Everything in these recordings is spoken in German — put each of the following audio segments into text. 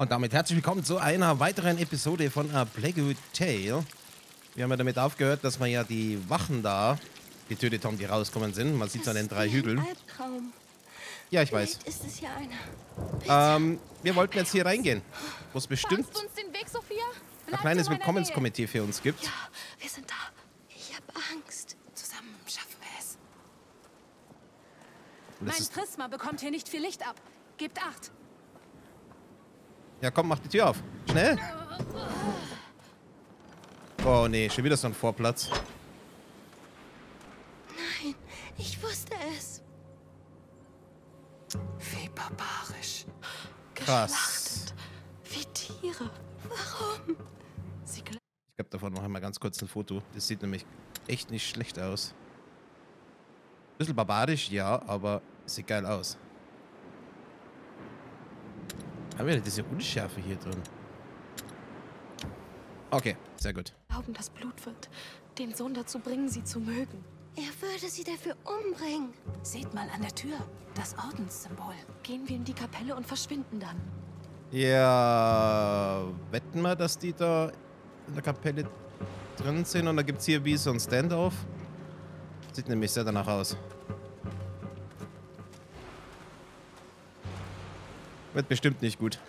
Und damit herzlich willkommen zu einer weiteren Episode von A Plague Tale. Wir haben ja damit aufgehört, dass wir ja die Wachen da getötet haben, die rausgekommen sind. Man sieht es an den 3 Hügeln. Albtraum. Ja, ich weiß. Vielleicht ist es ja einer. Wir wollten jetzt hier reingehen, wo es bestimmt Weißt du uns den Weg, Sophia? ein kleines Willkommenskomitee für uns gibt. Ja, wir sind da. Ich habe Angst. Zusammen schaffen wir es. Und das Mein ist, Prisma bekommt hier nicht viel Licht ab. Gebt Acht. ja, komm, mach die Tür auf. Schnell. Oh, nee, schon wieder so ein Vorplatz. Nein, ich wusste es. Wie barbarisch. Krass. Geschlachtet. Wie Tiere. Warum? Sie Ich glaube, davon mache ich mal ganz kurz ein Foto. Das sieht nämlich echt nicht schlecht aus. Bisschen barbarisch, ja, aber sieht geil aus. Haben wir diese Unschärfe hier drin? Okay, sehr gut. glauben, das Blut wird den Sohn dazu bringen, sie zu mögen. Er würde sie dafür umbringen. Seht mal an der Tür, das Ordenssymbol. Gehen wir in die Kapelle und verschwinden dann. Ja, wetten wir, dass die da in der Kapelle drin sind und da gibt es hier wie so ein Standoff. Sieht nämlich sehr danach aus. Wird bestimmt nicht gut.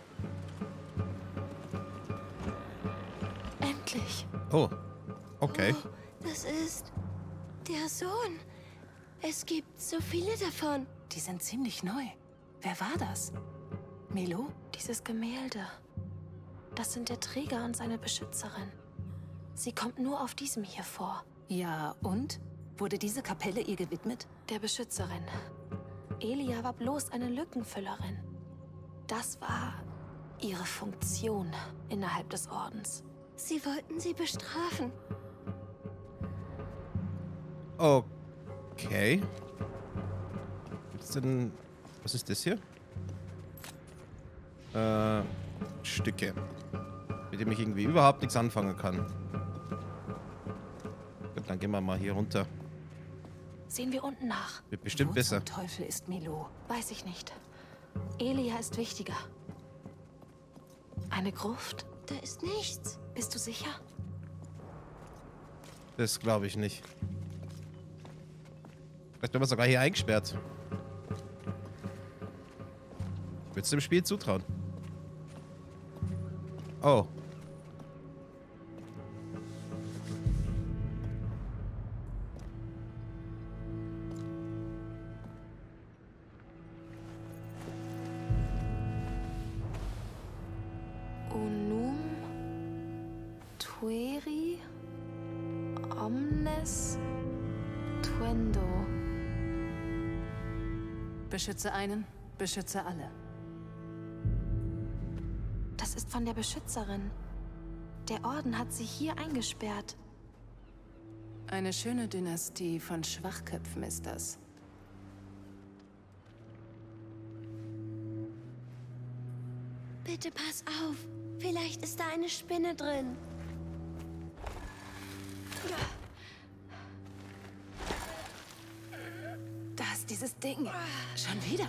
Endlich. Oh, okay. Oh, das ist der Sohn. Es gibt so viele davon. Die sind ziemlich neu. Wer war das? Milo? Dieses Gemälde. Das sind der Träger und seine Beschützerin. Sie kommt nur auf diesem hier vor. Ja, und? Wurde diese Kapelle ihr gewidmet? Der Beschützerin. Elia war bloß eine Lückenfüllerin. Das war ihre Funktion innerhalb des Ordens. Sie wollten sie bestrafen. Okay. Gibt's denn... Was ist das hier? Stücke. Mit dem ich irgendwie überhaupt nichts anfangen kann. Gut, dann gehen wir mal hier runter. Sehen wir unten nach. Wird bestimmt Wo besser. zum Teufel ist Milo? Weiß ich nicht. Elia ist wichtiger. Eine Gruft? Da ist nichts. Bist du sicher? Das glaube ich nicht. Vielleicht werden wir sogar hier eingesperrt. Würdest du dem Spiel zutrauen? Oh. Unum tueri omnes tuendo. Beschütze einen, beschütze alle. Das ist von der Beschützerin. Der Orden hat sie hier eingesperrt. Eine schöne Dynastie von Schwachköpfen ist das. Bitte pass auf. Vielleicht ist da eine Spinne drin. Da ist dieses Ding. Schon wieder.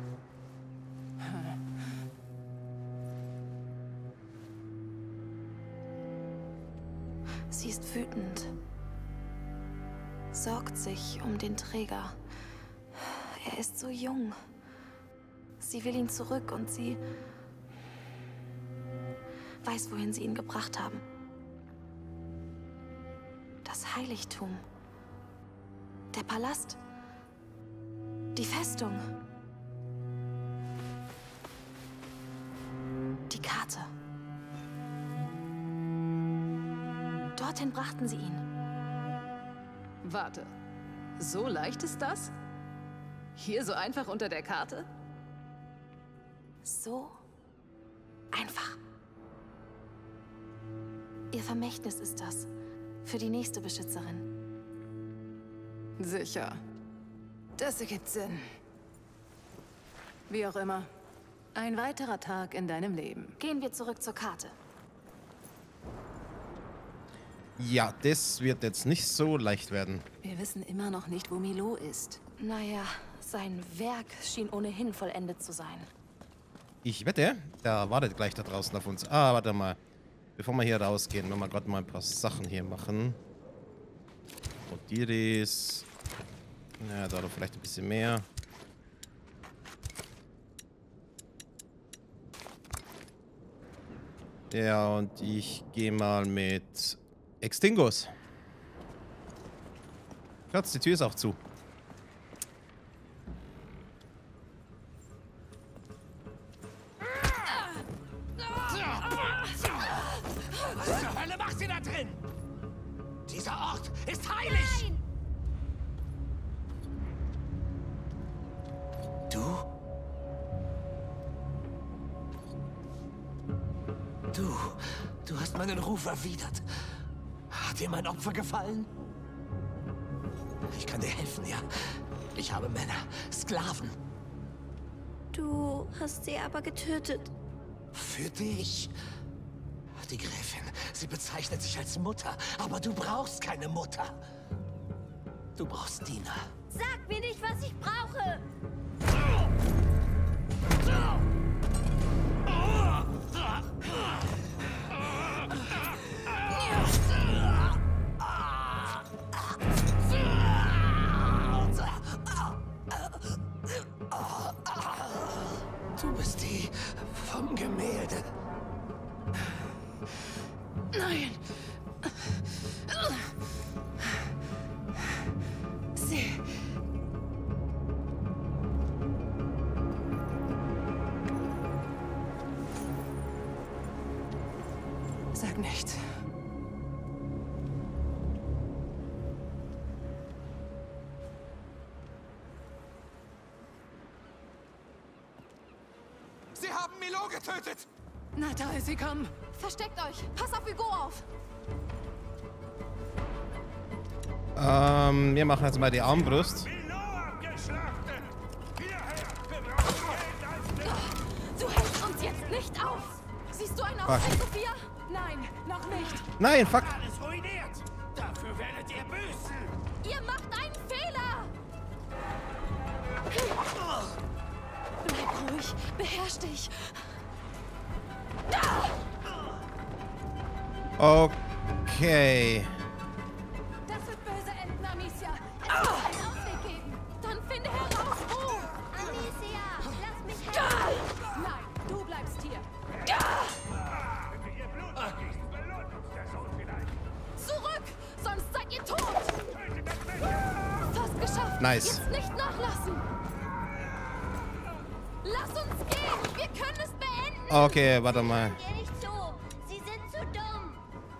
Sie ist wütend. Sorgt sich um den Träger. Er ist so jung. Sie will ihn zurück und sie weiß, wohin sie ihn gebracht haben. Das Heiligtum. Der Palast. Die Festung. Die Karte. Dorthin brachten sie ihn. Warte. So leicht ist das? Hier so einfach unter der Karte? So einfach. Ihr Vermächtnis ist das. Für die nächste Beschützerin. Sicher. Das ergibt Sinn. Wie auch immer. Ein weiterer Tag in deinem Leben. Gehen wir zurück zur Karte. Ja, das wird jetzt nicht so leicht werden. Wir wissen immer noch nicht, wo Milo ist. Naja, sein Werk schien ohnehin vollendet zu sein. Ich wette, der wartet gleich da draußen auf uns. Ah, warte mal. Bevor wir hier rausgehen, wollen wir gerade mal ein paar Sachen hier machen. Odiris. Ja, da vielleicht ein bisschen mehr. Ja, und ich gehe mal mit Extingus. Schatz, die Tür ist auch zu. Was zur Hölle macht sie da drin? Dieser Ort ist heilig! Nein! Du hast meinen Ruf erwidert. Hat dir mein Opfer gefallen? Ich kann dir helfen, ja. Ich habe Männer, Sklaven. Du hast sie aber getötet. Für dich. Die Gräfin, sie bezeichnet sich als Mutter, aber du brauchst keine Mutter. Du brauchst Diener. Sag mir nicht, was ich brauche! Du bist die vom Gemälde. Nein! Sie... Sag nichts. Sie haben Milo getötet! Na, da ist sie, komm! Versteckt euch! Pass auf Hugo auf! Wir machen jetzt mal die Armbrust. Du hältst uns jetzt nicht auf! Siehst du einen Fuck. Ausweg, Sophia? Nein, noch nicht! Nein, fuck. Alles ruiniert! Dafür werdet ihr büßen! Ihr macht einen Fehler! Bleib ruhig, beherrsch dich! Okay. Das wird böse enden, Amicia! Es muss einen Ausweg geben! Dann finde heraus, wo! Amicia, lass mich helfen! Nein, du bleibst hier! Zurück! Sonst seid ihr tot! Fast geschafft! Nice. Jetzt nicht nachlassen! Lass uns gehen! Wir können es beenden! Okay, warte mal. Geh nicht zu! Sie sind zu dumm!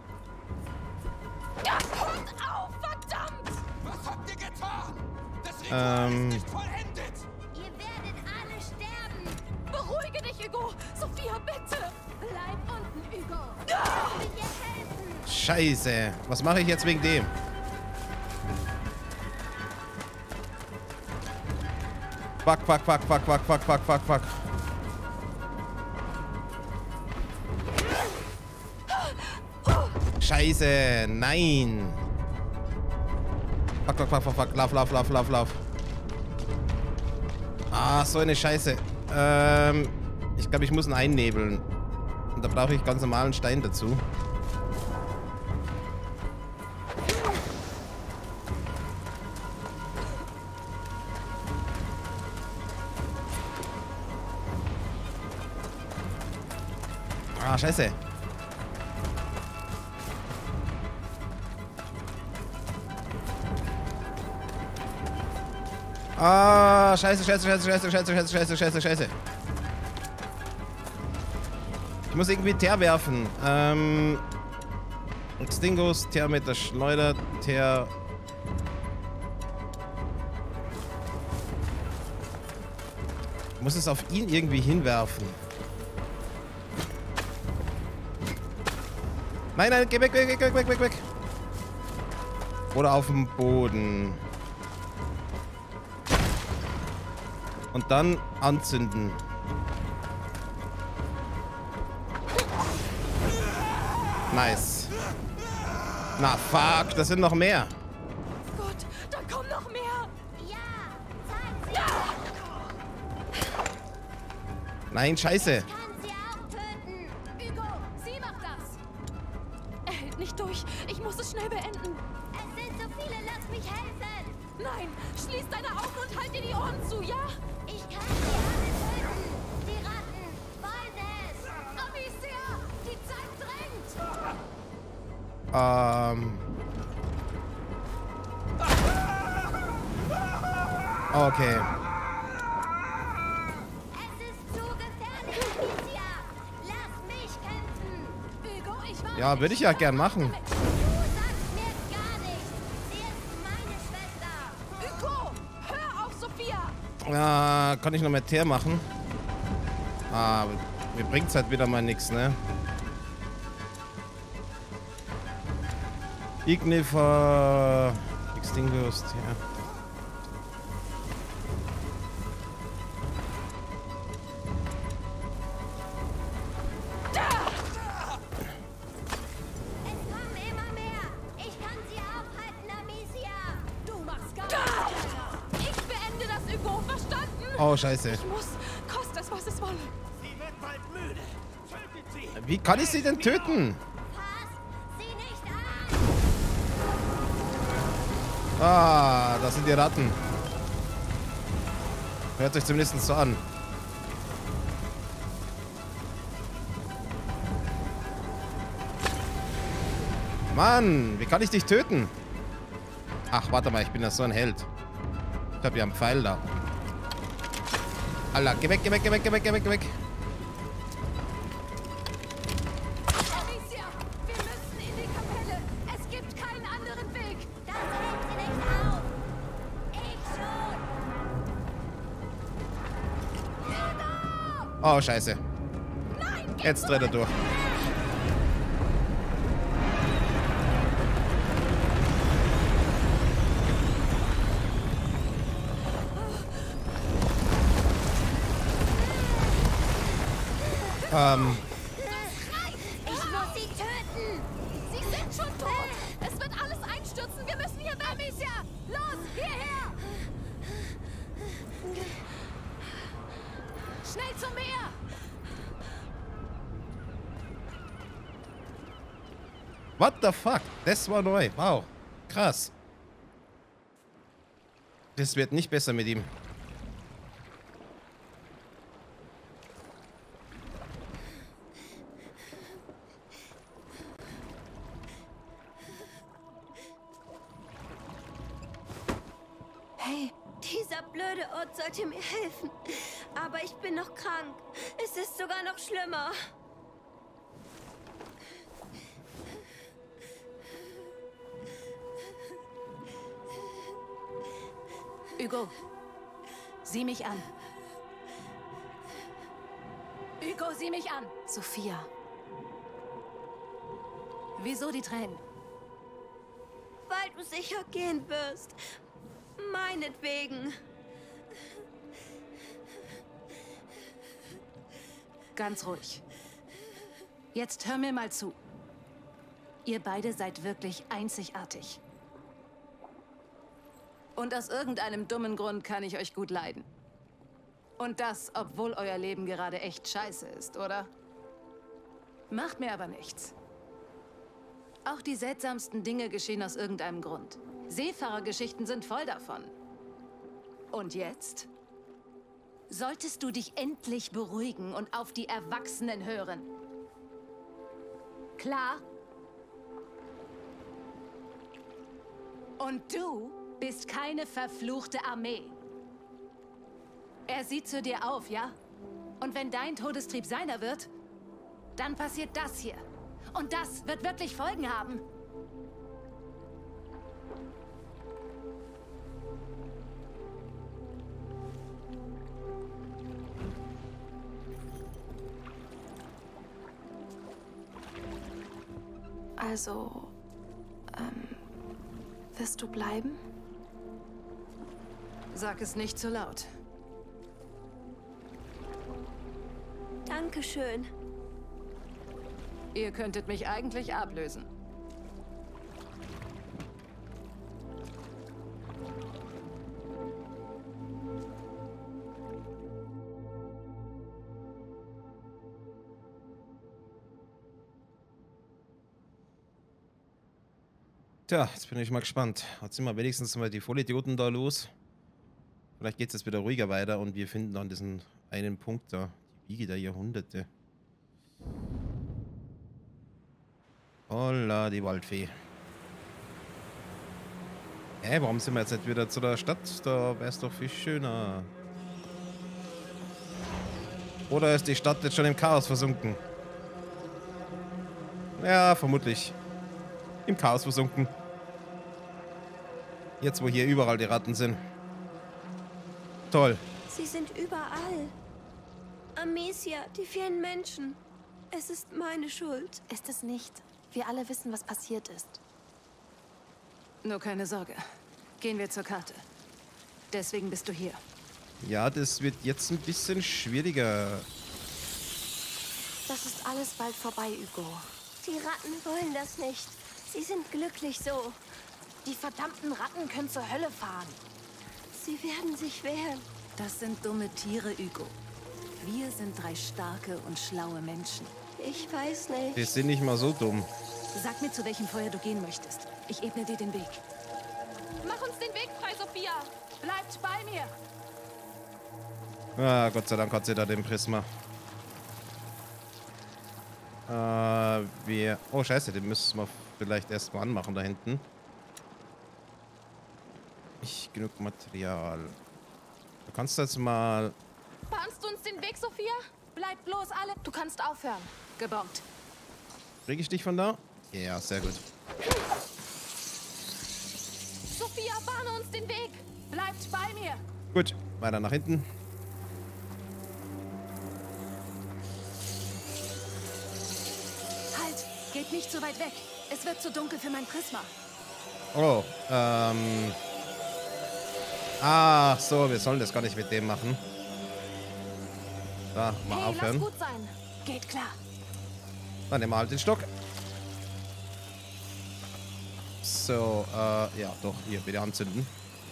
Ja, hört auf, verdammt! Was habt ihr getan? Das Ritual ist nicht vollendet! Ihr werdet alle sterben! Beruhige dich, Hugo! Sophia, bitte! Bleib unten, Hugo! Ich will dir helfen! Scheiße. Was mache ich jetzt wegen dem? Fuck, fuck, fuck, fuck, fuck, fuck, fuck, fuck, fuck. Scheiße, nein. Fuck, fuck, fuck, fuck, fuck. Lauf, lauf, lauf, lauf, lauf. Ah, so eine Scheiße. Ich glaube, ich muss ihn einnebeln. Und da brauche ich ganz normalen Stein dazu. Ah, scheiße. Ah, scheiße, scheiße, scheiße, scheiße, scheiße, scheiße, scheiße, scheiße, scheiße. Ich muss irgendwie Teer werfen. Extingus, Teer mit der Schleuder, Teer. Ich muss es auf ihn irgendwie hinwerfen. Nein, nein, geh weg, weg, weg, weg, weg, weg, weg. Oder auf dem Boden. Und dann anzünden. Nice. Na, fuck, das sind noch mehr. Gut, dann kommen noch mehr! Ja! Zeig sie! Nein, scheiße. Ich kann sie auch töten. Hugo, sie macht das. Er hält nicht durch. Ich muss es schnell beenden. Es sind so viele, lass mich helfen. Nein, schließ deine Augen und halt dir die Ohren zu, ja? Ich kann sie alle töten. Die Ratten wollen es. Amicia, die Zeit drängt. Okay. Es ist zu gefährlich, Amicia. Lass mich kämpfen. Hugo, ich war. Ja, würde ich ja gern machen. Du sagst mir gar nichts. Sie ist meine Schwester. Hugo, hör auf, Sophia. Ja, kann ich noch mehr Teer machen? Ah, mir bringt's halt wieder mal nichts, ne? Ignifer. Extinguished, ja. Es kommen immer mehr. Ich kann sie aufhalten, Amicia. Du machst gar nichts. Ich beende das, Hugo, verstanden? Oh, scheiße. Ich muss, koste es, was es wolle. Sie wird bald müde. Tötet sie. Wie kann ich sie denn töten? Fass sie nicht an. Ah, das sind die Ratten. Hört sich zumindest so an. Mann, wie kann ich dich töten? Ach, warte mal, ich bin ja so ein Held. Ich hab ja einen Pfeil da. Alter, geh weg, geh weg, geh weg, geh weg, geh weg, geh weg. Amicia, wir müssen in die Kapelle. Es gibt keinen anderen Weg. Das hält sie nicht auf. Ich schon. Oh, scheiße. Nein, geh Jetzt dreht er durch. Ich muss sie töten. Sie sind schon tot. Es wird alles einstürzen. Wir müssen hier weg. Amicia, los, hierher. Schnell zum Meer. What the fuck? Das war neu. Wow. Krass. Das wird nicht besser mit ihm. Hey, Dieser blöde Ort sollte mir helfen. Aber ich bin noch krank. Es ist sogar noch schlimmer. Hugo, sieh mich an. Hugo, sieh mich an. Sophia. Wieso die Tränen? Weil du sicher gehen wirst. Meinetwegen. Ganz ruhig. Jetzt hör mir mal zu. Ihr beide seid wirklich einzigartig. Und aus irgendeinem dummen Grund kann ich euch gut leiden. Und das, obwohl euer Leben gerade echt scheiße ist, oder? Macht mir aber nichts. Auch die seltsamsten Dinge geschehen aus irgendeinem Grund. Seefahrergeschichten sind voll davon. Und jetzt? Solltest du dich endlich beruhigen und auf die Erwachsenen hören. Klar? Und du bist keine verfluchte Armee. Er sieht zu dir auf, ja? Und wenn dein Todestrieb seiner wird, dann passiert das hier. Und das wird wirklich Folgen haben. also, wirst du bleiben? Sag es nicht zu laut. Dankeschön. Ihr könntet mich eigentlich ablösen. Tja, jetzt bin ich mal gespannt. Jetzt sind wir wenigstens mal die Vollidioten da los. Vielleicht geht es jetzt wieder ruhiger weiter und wir finden dann diesen einen Punkt da. Die Wiege der Jahrhunderte. Holla, die Waldfee. Warum sind wir jetzt nicht wieder zu der Stadt? Da wäre es doch viel schöner. Oder ist die Stadt jetzt schon im Chaos versunken? Ja, vermutlich. Im Chaos versunken. Jetzt, wo hier überall die Ratten sind. Toll. Sie sind überall. Amicia, die vielen Menschen. Es ist meine Schuld. Ist es nicht. Wir alle wissen, was passiert ist. Nur keine Sorge. Gehen wir zur Karte. Deswegen bist du hier. Ja, das wird jetzt ein bisschen schwieriger. Das ist alles bald vorbei, Hugo. Die Ratten wollen das nicht. Sie sind glücklich so. Die verdammten Ratten können zur Hölle fahren. Sie werden sich wehren. Das sind dumme Tiere, Hugo. Wir sind 3 starke und schlaue Menschen. Ich weiß nicht. Wir sind nicht mal so dumm. Sag mir, zu welchem Feuer du gehen möchtest. Ich ebne dir den Weg. Mach uns den Weg frei, Sophia. Bleibt bei mir! Ah, Gott sei Dank hat sie da den Prisma. Oh, scheiße, den müssen wir vielleicht erstmal anmachen da hinten. Nicht genug Material. Du kannst jetzt mal... Bahnst du uns den Weg, Sophia? Bleibt bloß alle. Du kannst aufhören. Gebombt. Krieg ich dich von da? Ja, sehr gut. Sophia, bahne uns den Weg. Bleibt bei mir! Gut, weiter nach hinten. Halt! Geht nicht so weit weg. Es wird zu dunkel für mein Prisma. Oh, Ach so, wir sollen das gar nicht mit dem machen. Da, mal Hey, aufhören. lass gut sein. Geht klar. Dann nehmen wir halt den Stock. So, ja, doch, hier, wieder anzünden.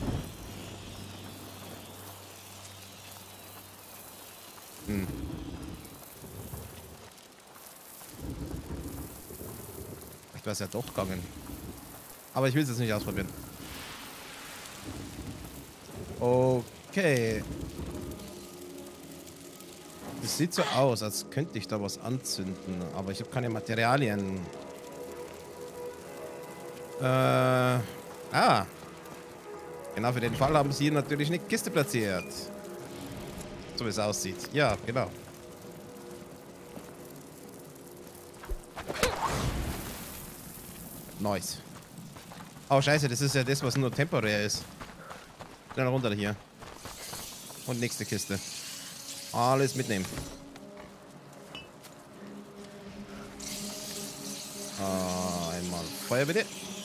Vielleicht wäre es ja doch gegangen. Aber ich will es jetzt nicht ausprobieren. Okay. Das sieht so aus, als könnte ich da was anzünden. Aber ich habe keine Materialien. Genau für den Fall haben sie hier natürlich eine Kiste platziert. So wie es aussieht. Ja, genau. Nice. Oh, scheiße, das ist ja das, was nur temporär ist. Dann runter hier. Und nächste Kiste. Alles mitnehmen. Einmal Feuer bitte.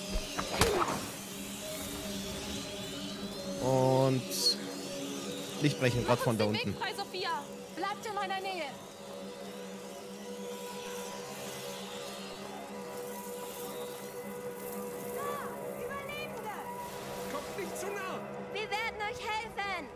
Und Licht brechen gerade von da Den Weg unten. frei, Sophia. Bleibt in meiner Nähe. Kommt nicht zu nah! Wir werden euch helfen.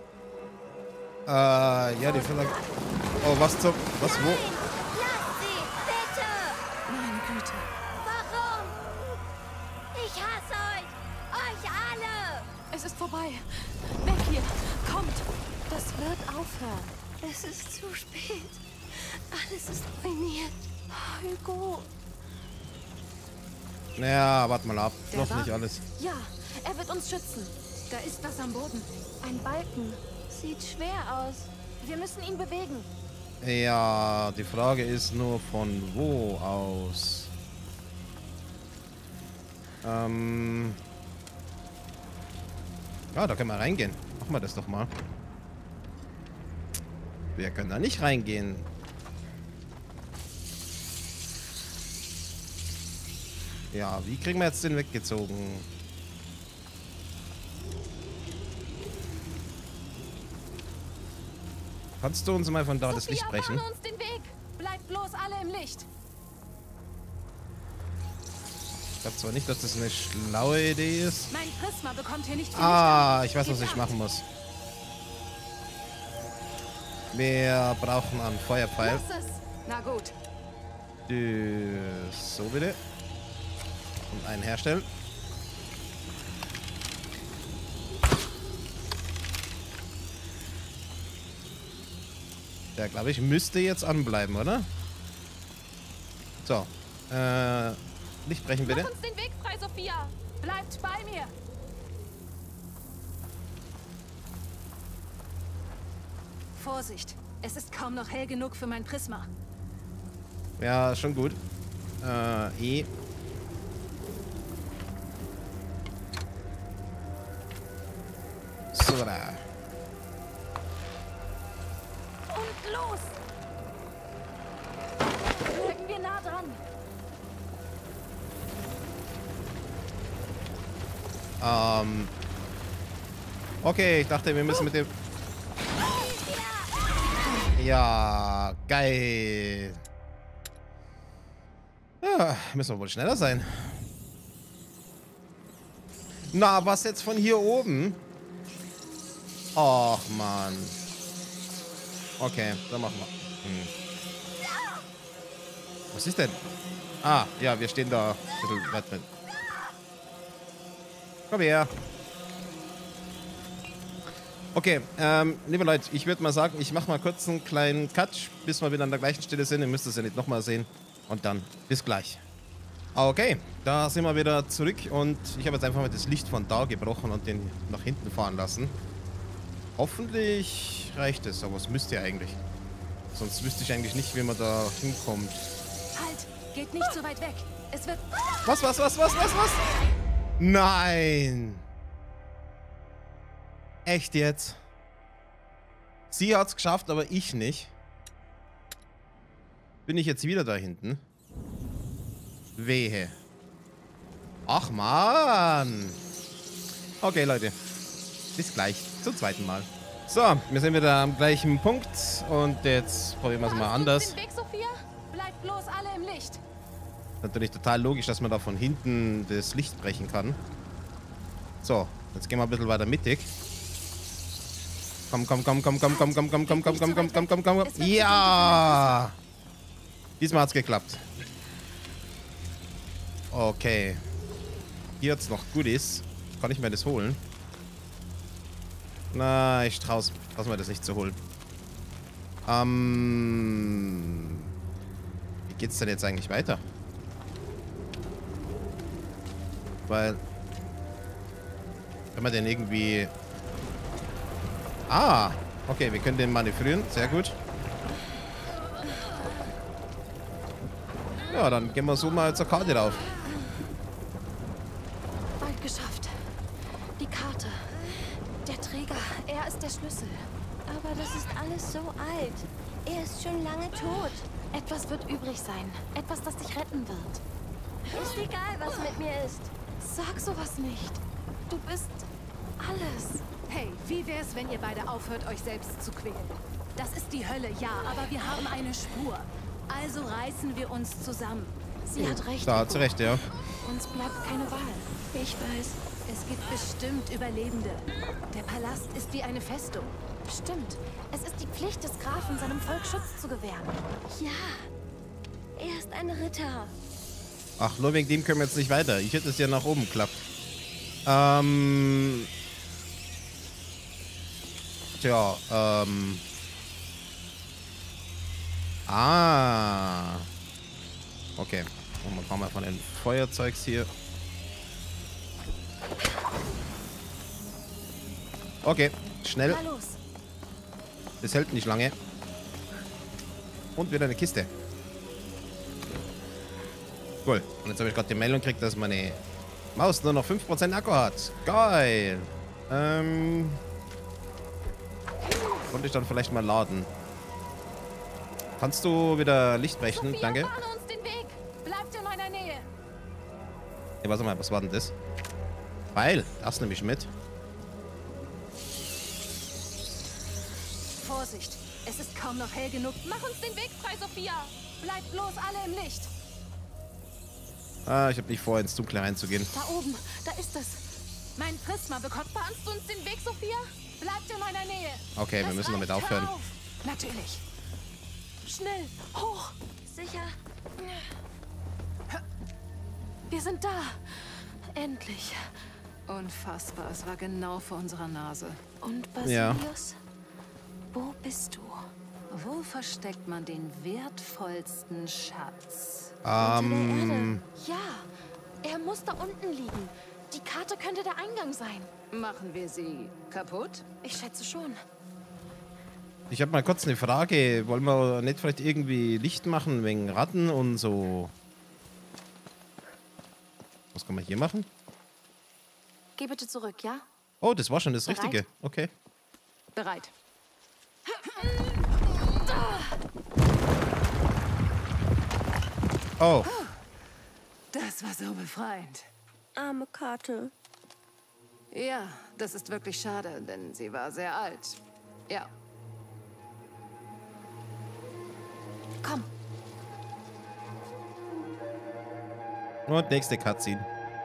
Ja, die vielleicht. Oh, was zum. Was, wo? Nein, lasst sie, bitte. Meine Güte. Warum? Ich hasse euch. Euch alle. Es ist vorbei. Weg hier. Kommt. Das wird aufhören. Es ist zu spät. Alles ist ruiniert. Hugo. Naja, warte mal ab. Der Noch nicht Wagen. alles. Ja, er wird uns schützen. Da ist was am Boden. Ein Balken. Sieht schwer aus. Wir müssen ihn bewegen. Ja, die Frage ist nur von wo aus. Ja, da können wir reingehen. Machen wir das doch mal. Wir können da nicht reingehen. Ja, wie kriegen wir jetzt den weggezogen? Kannst du uns mal von da das Sophia, Licht brechen? bahne uns den Weg. Bleibt bloß alle im Licht. Ich glaube zwar nicht, dass das eine schlaue Idee ist. Mein Prisma bekommt hier nicht viel Ah, Licht ich weiß, was Gebt ich Acht. machen muss. Wir brauchen einen Feuerpfeil. Lass es. Na gut. So bitte. Und einen herstellen. Der, glaube ich, müsste jetzt anbleiben, oder? So. Licht brechen, bitte. Mach uns den Weg frei, Sophia! Bleibt bei mir! Vorsicht! Es ist kaum noch hell genug für mein Prisma. Ja, schon gut. E. So, da. Und los! Bleiben wir nah dran. Okay, ich dachte, wir müssen mit dem... Ja, geil. Ja, müssen wir wohl schneller sein. Na, was jetzt von hier oben? Och, Mann. Okay, dann machen wir. Was ist denn? Ah, ja, wir stehen da ein bisschen weit drin. Komm her. Okay, liebe Leute, ich würde mal sagen, ich mache mal kurz einen kleinen Cut, bis wir wieder an der gleichen Stelle sind. Ihr müsst es ja nicht nochmal sehen. Und dann bis gleich. Okay, da sind wir wieder zurück und ich habe jetzt einfach mal das Licht von da gebrochen und den nach hinten fahren lassen. Hoffentlich reicht es, aber es müsste ja eigentlich. Sonst wüsste ich eigentlich nicht, wie man da hinkommt. Halt! Geht nicht so weit weg! Es wird... Was? Nein! Echt jetzt? Sie hat's geschafft, aber ich nicht. Bin ich jetzt wieder da hinten? Wehe. Ach man. Okay, Leute. Bis gleich. Zum zweiten Mal. So, wir sind wieder am gleichen Punkt. Und jetzt probieren wir es mal anders. Den Weg, Sophia? Bleibt bloß alle im Licht! Natürlich total logisch, dass man da von hinten das Licht brechen kann. So, jetzt gehen wir ein bisschen weiter mittig. Komm. Ja! Diesmal hat's geklappt. Okay. Hier hat's noch Goodies. Kann ich mir das holen? Na, ich trau's mir das nicht zu holen. Wie geht's denn jetzt eigentlich weiter? Weil... Können wir den irgendwie... Ah! Okay, wir können den manövrieren. Sehr gut. Ja, dann gehen wir so mal zur Karte rauf. Bald geschafft. Die Karte. Der Träger, er ist der Schlüssel. Aber das ist alles so alt. Er ist schon lange tot. Etwas wird übrig sein. Etwas, das dich retten wird. Ist egal, was mit mir ist. Sag sowas nicht. Du bist alles. Hey, wie wär's, wenn ihr beide aufhört, euch selbst zu quälen? Das ist die Hölle, ja, aber wir haben eine Spur. Also reißen wir uns zusammen. Sie hat recht. Da hat sie recht, ja. Uns bleibt keine Wahl. Ich weiß. Es gibt bestimmt Überlebende. Der Palast ist wie eine Festung. Stimmt. Es ist die Pflicht des Grafen, seinem Volk Schutz zu gewähren. Ja. Er ist ein Ritter. Ach, nur wegen dem können wir jetzt nicht weiter. Ich hätte es ja nach oben geklappt. Tja, okay. Und dann fahren wir von den Feuerzeugs hier. Okay, schnell. Na los. Das hält nicht lange. Und wieder eine Kiste. Cool. Und jetzt habe ich gerade die Meldung gekriegt, dass meine Maus nur noch 5% Akku hat. Geil. Konnte ich dann vielleicht mal laden. Kannst du wieder Licht brechen? Sophia, Danke. bahne uns den Weg. Bleibt in meiner Nähe. Ja, warte mal, was war denn das? Weil, das nehme ich mit. Vorsicht, es ist kaum noch hell genug. Mach uns den Weg frei, Sophia. Bleibt bloß alle im Licht. Ah, ich habe nicht vor, ins Dunkle reinzugehen. Da oben, da ist es. Mein Prisma bekommt... Bahnst du uns den Weg, Sophia? Bleibt in meiner Nähe. Okay, wir müssen damit aufhören. Hör auf. Natürlich. Schnell, hoch. Sicher. Wir sind da. Endlich. Unfassbar, es war genau vor unserer Nase. Und Ja. Basilius? Wo bist du? Wo versteckt man den wertvollsten Schatz? Unter der Erde. Ja, er muss da unten liegen. Die Karte könnte der Eingang sein. Machen wir sie kaputt? Ich schätze schon. Ich habe mal kurz eine Frage. Wollen wir nicht vielleicht irgendwie Licht machen wegen Ratten und so? Was kann man hier machen? Geh bitte zurück, ja? Oh, das war schon das Bereit? Richtige. Okay. Bereit. Oh. Das war so befreiend. Arme Karte. Ja, das ist wirklich schade, denn sie war sehr alt. Ja. Komm, Und nächste Cutscene.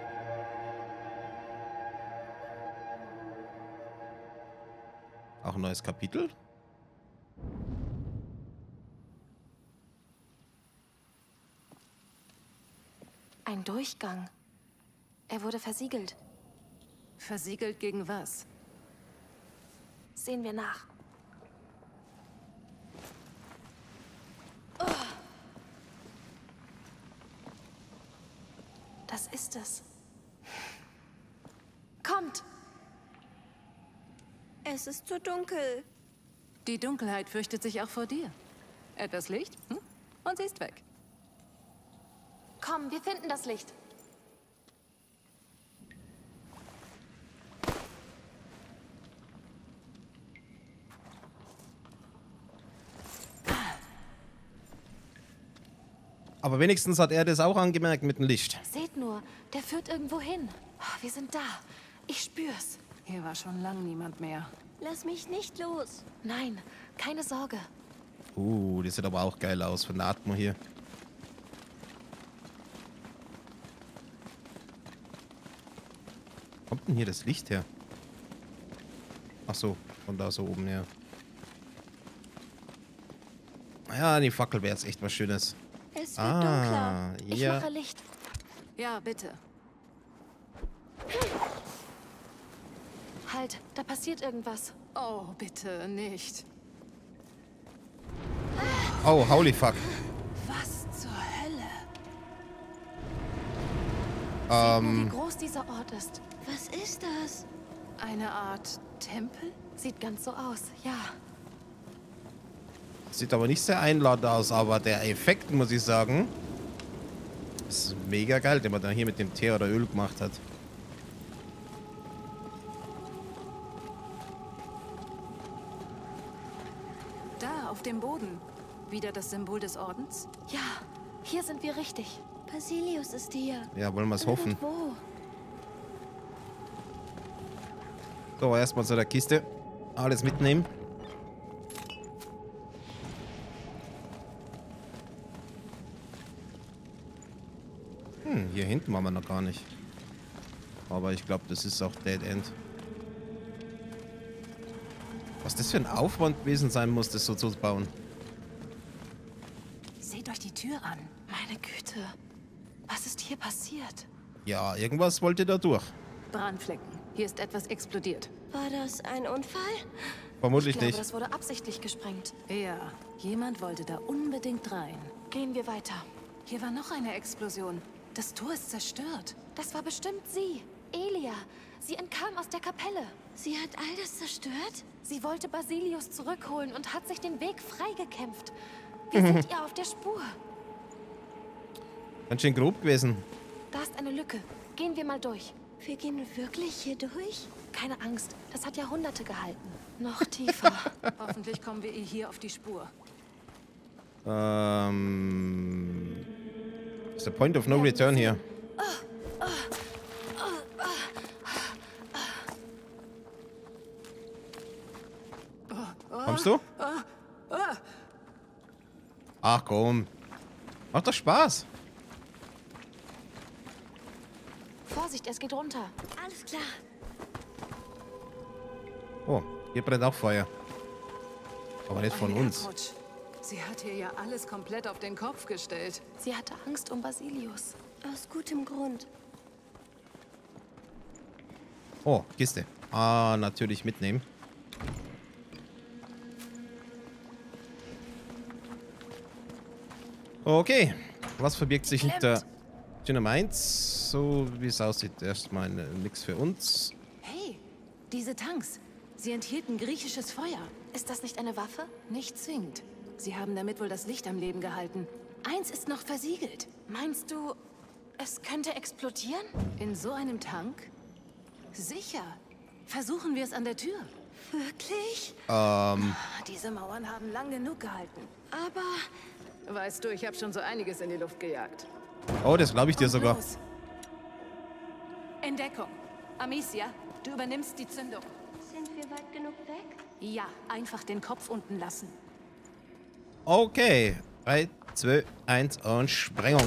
Auch ein neues Kapitel? ein Durchgang. Er wurde versiegelt. Versiegelt gegen was? Sehen wir nach. Das ist es. Kommt! Es ist zu dunkel. Die Dunkelheit fürchtet sich auch vor dir. Etwas Licht, und sie ist weg. Komm, wir finden das Licht. Aber wenigstens hat er das auch angemerkt mit dem Licht. Seht nur, der führt irgendwo hin. Wir sind da. Ich spür's. Hier war schon lang niemand mehr. Lass mich nicht los. Nein, keine Sorge. Das sieht aber auch geil aus von der Atmo hier. Kommt denn hier das Licht her? Ach so, von da so oben her. Ja, die Fackel wäre jetzt echt was Schönes. Es wird dunkler. Ich ja. mache Licht. Ja, bitte. Halt, da passiert irgendwas. Oh, bitte nicht. Oh, holy fuck. Was zur Hölle? Seht nur, wie groß dieser Ort ist. Was ist das? Eine Art Tempel? Sieht ganz so aus, ja. Sieht aber nicht sehr einladend aus, aber der Effekt, muss ich sagen, ist mega geil, den man da hier mit dem Tee oder Öl gemacht hat. Da, auf dem Boden. Wieder das Symbol des Ordens? Ja, hier sind wir richtig. Basilius ist hier. Ja, wollen wir es hoffen. Und wo? So, erstmal zu der Kiste. Alles mitnehmen. Hier hinten waren wir noch gar nicht. Aber ich glaube, das ist auch Dead End. Was das für ein Aufwand gewesen sein muss, das so zu bauen. Seht euch die Tür an. Meine Güte. Was ist hier passiert? Ja, irgendwas wollte da durch. Brandflecken. Hier ist etwas explodiert. War das ein Unfall? Vermutlich Ich glaube, nicht. das wurde absichtlich gesprengt. Ja, jemand wollte da unbedingt rein. Gehen wir weiter. Hier war noch eine Explosion. Das Tor ist zerstört. Das war bestimmt sie. Elia. Sie entkam aus der Kapelle. Sie hat all das zerstört? Sie wollte Basilius zurückholen und hat sich den Weg freigekämpft. Wir sind ihr auf der Spur. Ganz schön grob gewesen. Da ist eine Lücke. Gehen wir mal durch. Wir gehen wirklich hier durch? Keine Angst, das hat Jahrhunderte gehalten. Noch tiefer. Hoffentlich kommen wir ihr hier auf die Spur. Ist der Point of No Return hier. Kommst du? Ach komm. Macht doch Spaß. Vorsicht, es geht runter. Alles klar. Oh, hier brennt auch Feuer. Aber nicht von Ein uns. Erdrutsch. Sie hat hier ja alles komplett auf den Kopf gestellt. Sie hatte Angst um Basilius. Aus gutem Grund. Oh, Kiste. Ah, natürlich mitnehmen. Okay, was verbirgt sich hinter Dynamite? So wie es aussieht, erstmal nichts für uns. Hey, diese Tanks. Sie enthielten griechisches Feuer. Ist das nicht eine Waffe? Nicht zwingend. Sie haben damit wohl das Licht am Leben gehalten. Eins ist noch versiegelt. Meinst du, es könnte explodieren? In so einem Tank? Sicher. Versuchen wir es an der Tür. Wirklich? Diese Mauern haben lang genug gehalten. Aber Weißt du, ich habe schon so einiges in die Luft gejagt. Oh, das glaube ich dir Kommt sogar. los. Entdeckung. Amicia, du übernimmst die Zündung. sind wir weit genug weg? Ja, einfach den Kopf unten lassen. Okay, 3, 2, 1 und Sprengung.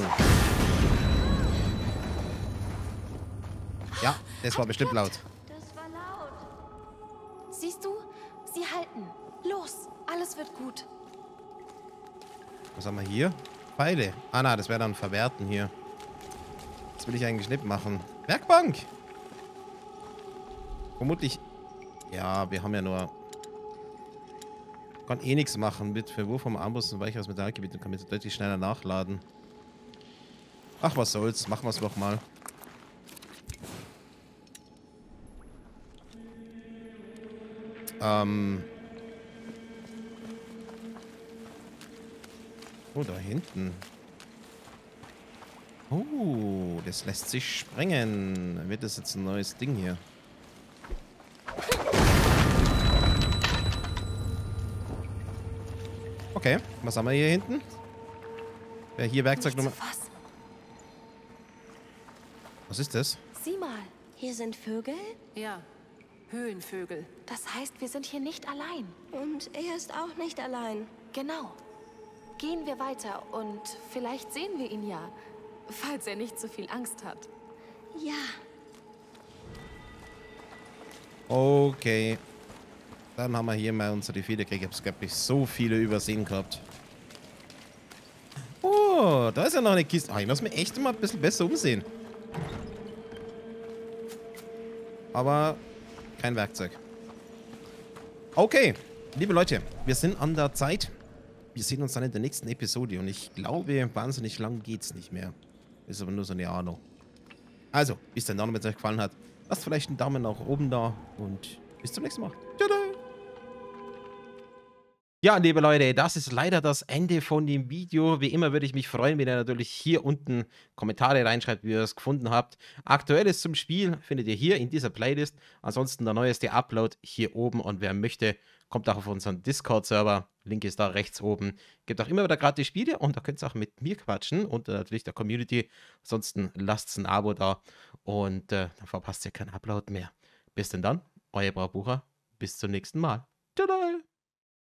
Ja, das war bestimmt laut. Das war laut. Siehst du? Sie halten. Los, alles wird gut. Was haben wir hier? Pfeile. Ah, na, das wäre dann Verwerten hier. Das will ich eigentlich nicht machen. Werkbank! Vermutlich... Ja, wir haben ja nur... Kann eh nichts machen. Mit Verwurf vom Armbrust und weicheres Metallgebiet und kann mir deutlich schneller nachladen. Ach, was soll's. Machen wir es doch mal. Oh, da hinten. Oh, das lässt sich sprengen. Wird das jetzt ein neues Ding hier? Okay, was haben wir hier hinten? Hier Werkzeug Nicht Nummer... zu fassen. Was ist das? Sieh mal. Hier sind Vögel Ja, Höhlenvögel. Das heißt, wir sind hier nicht allein. und er ist auch nicht allein. Genau. Gehen wir weiter und vielleicht sehen wir ihn ja, falls er nicht so viel Angst hat. Ja, Okay. Dann haben wir hier mal unsere Fehler gekriegt. Ich habe, glaube ich, so viele übersehen gehabt. Oh, da ist ja noch eine Kiste. Ah, ich muss mich echt mal ein bisschen besser umsehen. Aber kein Werkzeug. Okay, liebe Leute, wir sind an der Zeit. Wir sehen uns dann in der nächsten Episode. Und ich glaube, wahnsinnig lang geht's nicht mehr. Ist aber nur so eine Ahnung. Also, bis dann, wenn es euch gefallen hat, lasst vielleicht einen Daumen nach oben da. Und bis zum nächsten Mal. Tada! Ja, liebe Leute, das ist leider das Ende von dem Video. Wie immer würde ich mich freuen, wenn ihr natürlich hier unten Kommentare reinschreibt, wie ihr es gefunden habt. Aktuelles zum Spiel findet ihr hier in dieser Playlist. Ansonsten der neueste Upload hier oben. Und wer möchte, kommt auch auf unseren Discord-Server. Link ist da rechts oben. Gibt auch immer wieder gratis Spiele und da könnt ihr auch mit mir quatschen und natürlich der Community. Ansonsten lasst ein Abo da und dann verpasst ihr keinen Upload mehr. Bis denn dann, euer Braubucher. Bis zum nächsten Mal. Tada!